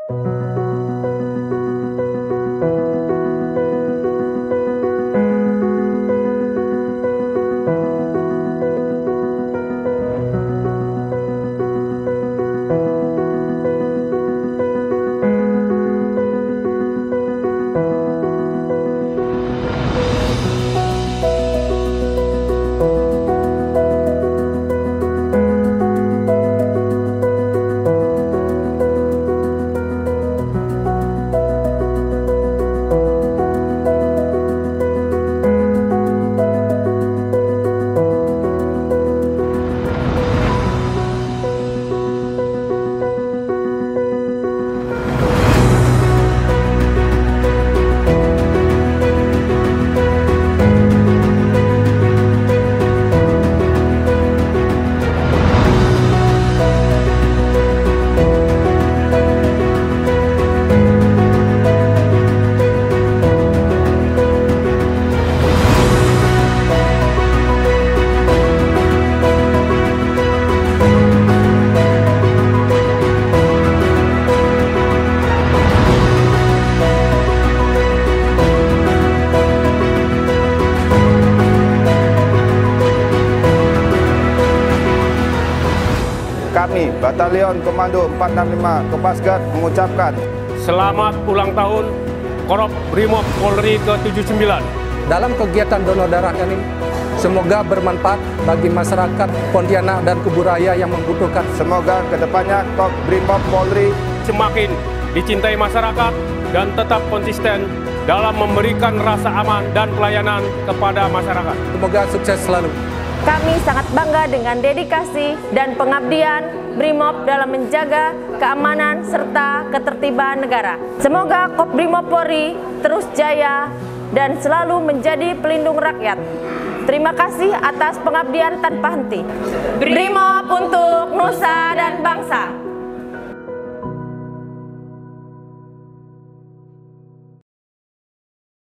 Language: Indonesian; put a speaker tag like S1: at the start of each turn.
S1: Kami, Batalion Komando 465 Kopasgat mengucapkan
S2: selamat ulang tahun Korop Brimob Polri ke-79.
S3: Dalam kegiatan donor darah ini, semoga bermanfaat bagi masyarakat Pontianak dan Kubu Raya yang membutuhkan.
S1: Semoga kedepannya Korp Brimob Polri
S2: semakin dicintai masyarakat dan tetap konsisten dalam memberikan rasa aman dan pelayanan kepada masyarakat.
S3: Semoga sukses selalu.
S4: Kami sangat bangga dengan dedikasi dan pengabdian Brimob dalam menjaga keamanan serta ketertiban negara. Semoga Korp Brimob Polri terus jaya dan selalu menjadi pelindung rakyat. Terima kasih atas pengabdian tanpa henti. Brimob untuk nusa dan bangsa.